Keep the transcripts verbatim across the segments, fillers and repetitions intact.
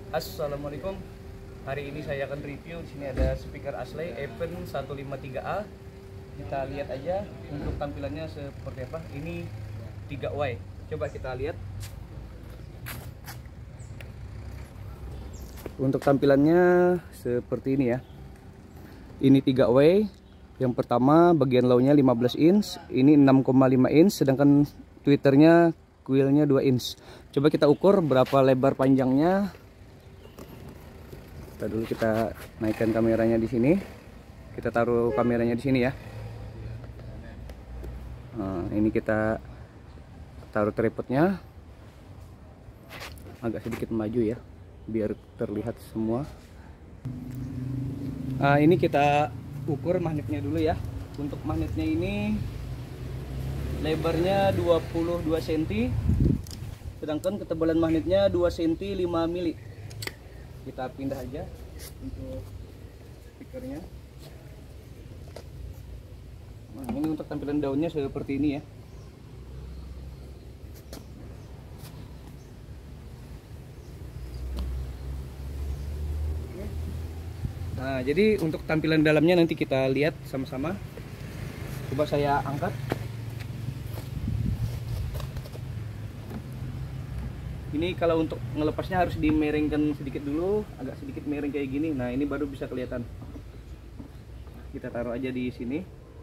Assalamualaikum. Hari ini saya akan review. Di sini ada speaker Asley Event seratus lima puluh tiga A. Kita lihat aja untuk tampilannya seperti apa. Ini tiga way. Coba kita lihat. Untuk tampilannya seperti ini ya. Ini tiga way. Yang pertama bagian low-nya lima belas inch, ini enam koma lima inch, sedangkan tweeternya coilnya dua inch. Coba kita ukur berapa lebar panjangnya. Kita dulu kita naikkan kameranya di sini. Kita taruh kameranya di sini ya. Nah, ini kita taruh tripodnya agak sedikit maju ya, biar terlihat semua. Nah, ini kita ukur magnetnya dulu ya. Untuk magnetnya ini lebarnya dua puluh dua sentimeter, sedangkan ketebalan magnetnya dua sentimeter lima milimeter. Kita pindah aja untuk speakernya. Nah, ini untuk tampilan daunnya seperti ini ya. Nah, jadi untuk tampilan dalamnya nanti kita lihat sama-sama. Coba saya angkat. Ini kalau untuk ngelepasnya harus dimeringkan sedikit dulu, agak sedikit miring kayak gini. Nah, ini baru bisa kelihatan. Kita taruh aja di sini.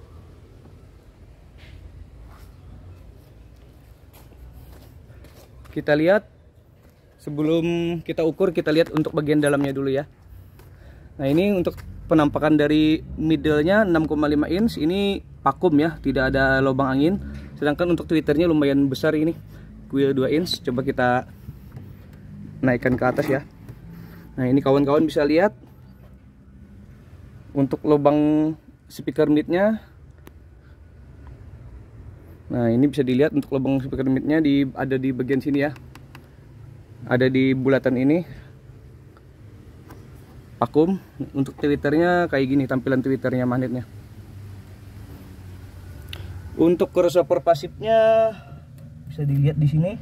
Kita lihat, sebelum kita ukur, kita lihat untuk bagian dalamnya dulu ya. Nah, ini untuk penampakan dari middle-nya enam koma lima inch, ini vakum ya, tidak ada lubang angin. Sedangkan untuk tweeternya lumayan besar ini, coil dua inch. Coba kita naikkan ke atas ya. Nah, ini kawan-kawan bisa lihat untuk lubang speaker mid-nya. Nah, ini bisa dilihat untuk lubang speaker mid-nya di ada di bagian sini ya. Ada di bulatan ini. Vakum. Untuk tweeternya kayak gini tampilan tweeternya magnetnya. Untuk crossover pasifnya bisa dilihat di sini.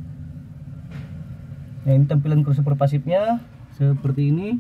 Nah, ini tampilan crossover pasifnya seperti ini.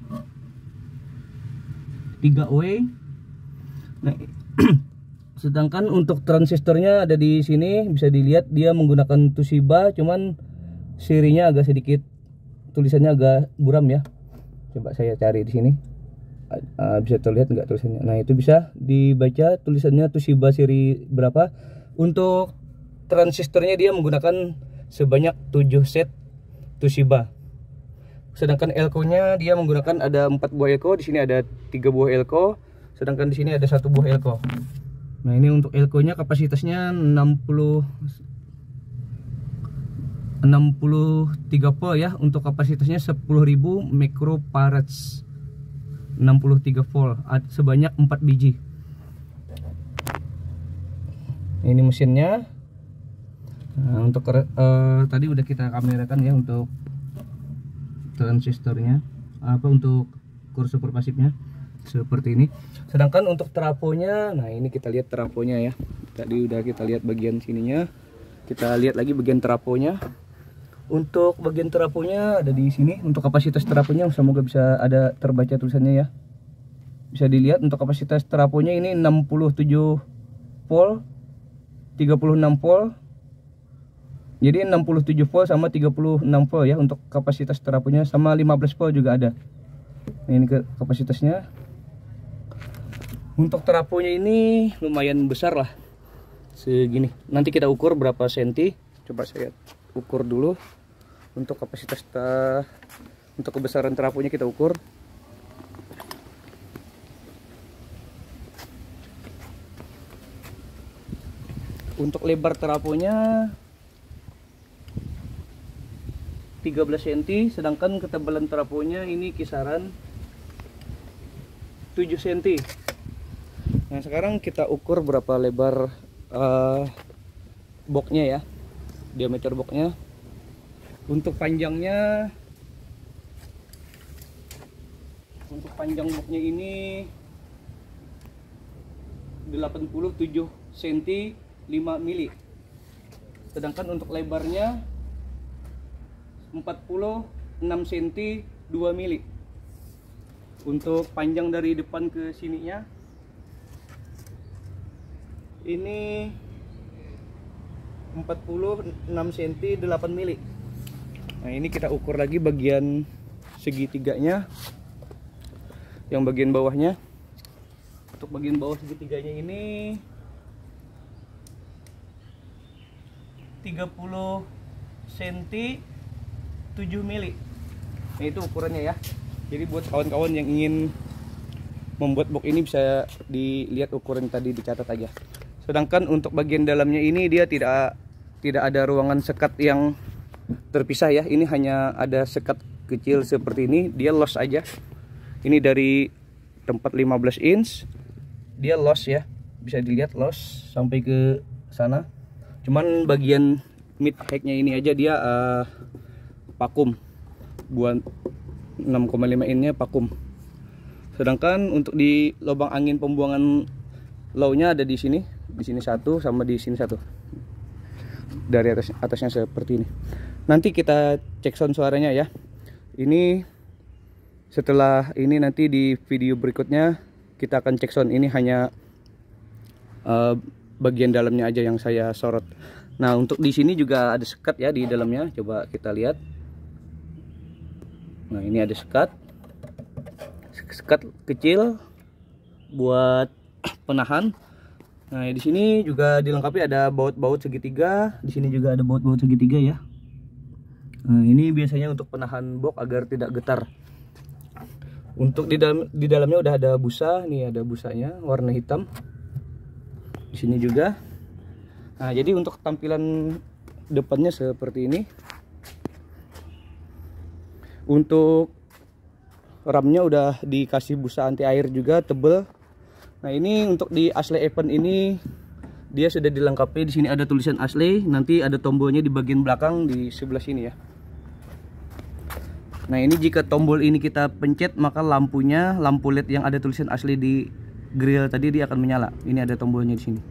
tiga way. Nah, sedangkan untuk transistornya ada di sini, bisa dilihat dia menggunakan Toshiba, cuman sirinya agak sedikit tulisannya agak buram ya. Coba saya cari di sini. Uh, bisa terlihat nggak tulisannya? Nah, itu bisa dibaca tulisannya Toshiba seri berapa. Untuk transistornya dia menggunakan sebanyak tujuh set Toshiba. Sedangkan elko-nya dia menggunakan ada empat buah elko, di sini ada tiga buah elko, sedangkan di sini ada satu buah elko. Nah, ini untuk elko-nya kapasitasnya enam puluh enam puluh tiga volt ya. Untuk kapasitasnya sepuluh ribu microfarads. enam puluh tiga volt sebanyak empat biji. Ini mesinnya. Nah, untuk uh, tadi udah kita kamerakan ya untuk transistornya, apa untuk crossover pasifnya seperti ini. Sedangkan untuk trafonya, nah ini kita lihat trafonya ya. Tadi udah kita lihat bagian sininya. Kita lihat lagi bagian trafonya. Untuk bagian trafonya ada di sini. Untuk kapasitas trafonya semoga bisa ada terbaca tulisannya ya. Bisa dilihat untuk kapasitas trafonya ini enam puluh tujuh volt, tiga puluh enam volt. Jadi enam puluh tujuh volt sama tiga puluh enam volt ya untuk kapasitas trafonya, sama lima belas volt juga ada. Nah, ini ke kapasitasnya. Untuk trafonya ini lumayan besar lah. Segini. Nanti kita ukur berapa senti. Coba saya ukur dulu. Untuk kapasitas ta untuk kebesaran trafonya kita ukur. Untuk lebar trafonya tiga belas sentimeter, sedangkan ketebalan trafonya ini kisaran tujuh sentimeter. Nah, sekarang kita ukur berapa lebar uh, boxnya ya, diameter boxnya. Untuk panjangnya, untuk panjang boxnya ini delapan puluh tujuh sentimeter lima milimeter. Sedangkan untuk lebarnya empat puluh enam sentimeter dua mili. Untuk panjang dari depan ke sininya ini empat puluh enam sentimeter, delapan mili. Nah, ini kita ukur lagi bagian segitiganya, yang bagian bawahnya. Untuk bagian bawah segitiganya ini tiga puluh sentimeter, tujuh mili. Nah, itu ukurannya ya. Jadi buat kawan-kawan yang ingin membuat box ini bisa dilihat ukuran tadi, dicatat aja. Sedangkan untuk bagian dalamnya ini dia tidak tidak ada ruangan sekat yang terpisah ya. Ini hanya ada sekat kecil seperti ini, dia loss aja. Ini dari tempat lima belas inch dia loss ya, bisa dilihat loss sampai ke sana. Cuman bagian mid height-nya ini aja dia uh, vakum buat enam koma lima inch-nya vakum. Sedangkan untuk di lubang angin pembuangan low-nya ada di sini, di sini satu sama di sini satu. Dari atas atasnya seperti ini. Nanti kita cek sound suaranya ya. Ini setelah ini nanti di video berikutnya kita akan cek sound. Ini hanya uh, bagian dalamnya aja yang saya sorot. Nah, untuk di sini juga ada sekat ya di dalamnya. Coba kita lihat. Nah, ini ada sekat. Sekat kecil buat penahan. Nah, di sini juga dilengkapi ada baut-baut segitiga. Di sini juga ada baut-baut segitiga ya. Nah, ini biasanya untuk penahan box agar tidak getar. Untuk di dalam di dalamnya udah ada busa. Nih ada busanya warna hitam. Di sini juga. Nah, jadi untuk tampilan depannya seperti ini. Untuk ramnya udah dikasih busa anti air juga tebel. Nah, ini untuk di Ashley Event ini dia sudah dilengkapi. Di sini ada tulisan Ashley, nanti ada tombolnya di bagian belakang di sebelah sini ya. Nah, ini jika tombol ini kita pencet maka lampunya, lampu L E D yang ada tulisan Ashley di grill tadi dia akan menyala. Ini ada tombolnya di sini.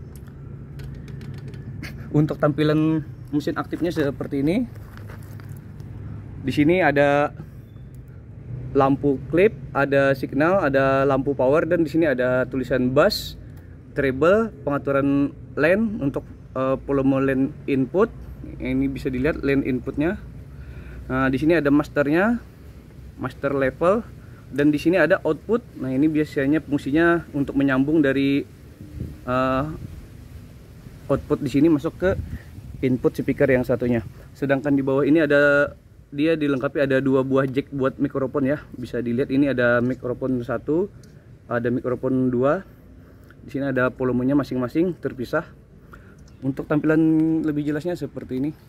Untuk tampilan mesin aktifnya seperti ini. Di sini ada lampu klip, ada signal, ada lampu power, dan di sini ada tulisan bass, treble, pengaturan lane untuk uh, volume lane input. Ini bisa dilihat lane inputnya. Nah, di sini ada masternya, master level, dan di sini ada output. Nah, ini biasanya fungsinya untuk menyambung dari uh, output di sini masuk ke input speaker yang satunya. Sedangkan di bawah ini ada dia dilengkapi ada dua buah jack buat mikrofon ya. Bisa dilihat ini ada mikrofon satu, ada mikrofon dua. Di sini ada volumenya masing-masing terpisah. Untuk tampilan lebih jelasnya seperti ini.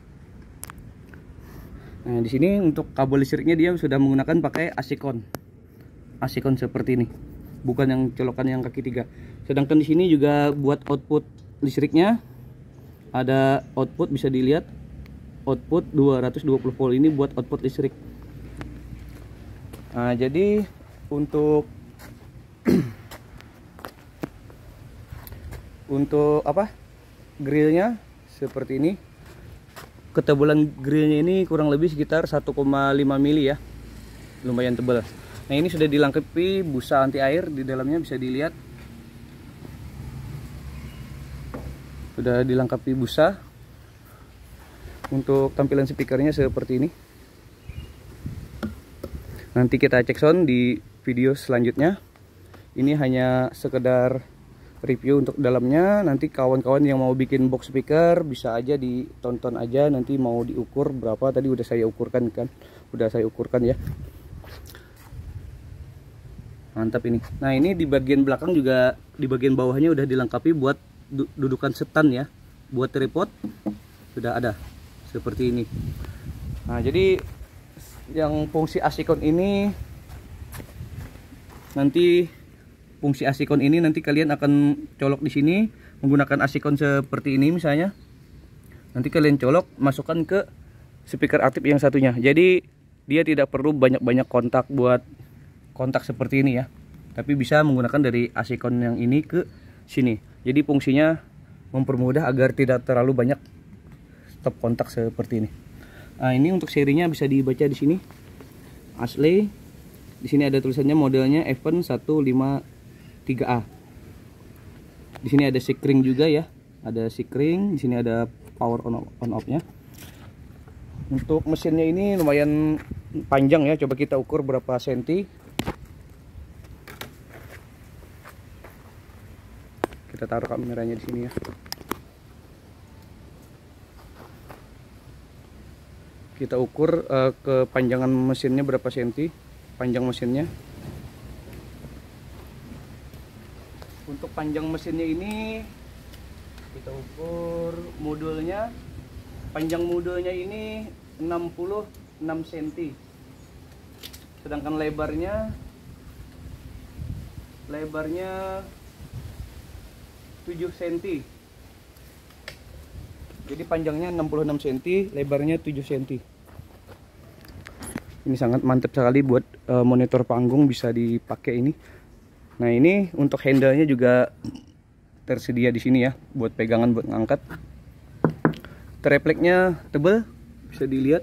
Nah, di sini untuk kabel listriknya dia sudah menggunakan pakai Asicon. Asicon seperti ini. Bukan yang colokan yang kaki tiga. Sedangkan di sini juga buat output listriknya ada output, bisa dilihat output dua ratus dua puluh volt, ini buat output listrik. Nah, jadi untuk untuk apa grillnya seperti ini. Ketebalan grillnya ini kurang lebih sekitar satu koma lima mili ya, lumayan tebal. Nah, ini sudah dilengkapi busa anti air di dalamnya, bisa dilihat sudah dilengkapi busa. Untuk tampilan speakernya seperti ini. Nanti kita cek sound di video selanjutnya. Ini hanya sekedar review untuk dalamnya. Nanti kawan-kawan yang mau bikin box speaker bisa aja ditonton aja. Nanti mau diukur berapa, tadi udah saya ukurkan kan. Udah saya ukurkan ya. Mantap ini. Nah, ini di bagian belakang juga, di bagian bawahnya udah dilengkapi buat dudukan setan ya. Buat tripod sudah ada seperti ini. Nah, jadi yang fungsi Asicon ini nanti fungsi Asicon ini nanti kalian akan colok di sini menggunakan Asicon seperti ini misalnya. Nanti kalian colok, masukkan ke speaker aktif yang satunya. Jadi dia tidak perlu banyak-banyak kontak buat kontak seperti ini ya. Tapi bisa menggunakan dari Asicon yang ini ke sini. Jadi fungsinya mempermudah agar tidak terlalu banyak stop kontak seperti ini. Nah, ini untuk serinya bisa dibaca di sini. asli. Di sini ada tulisannya modelnya Event seratus lima puluh tiga A. Di sini ada sikring juga ya, ada sikring. Di sini ada power on on off-nya. Untuk mesinnya ini lumayan panjang ya. Coba kita ukur berapa senti. Kita taruh kameranya di sini ya. Kita ukur uh, kepanjangan mesinnya berapa senti, panjang mesinnya. Untuk panjang mesinnya ini kita ukur modulnya, panjang modulnya ini enam puluh enam senti, sedangkan lebarnya lebarnya tujuh senti. Jadi panjangnya enam puluh enam senti, lebarnya tujuh senti. Ini sangat mantap sekali buat uh, monitor panggung, bisa dipakai ini. Nah, ini untuk handle-nya juga tersedia di sini ya, buat pegangan, buat ngangkat. Tripleknya tebal, bisa dilihat.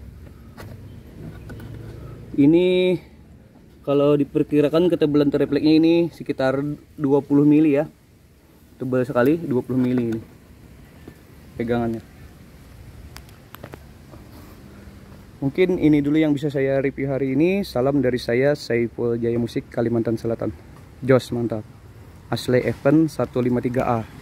Ini kalau diperkirakan ketebalan tripleknya ini sekitar dua puluh mili ya. Tebal sekali, dua puluh mili ini pegangannya. Mungkin ini dulu yang bisa saya review hari ini. Salam dari saya, Saiful Jaya Musik, Kalimantan Selatan. Jos mantap. Asli Event seratus lima puluh tiga A.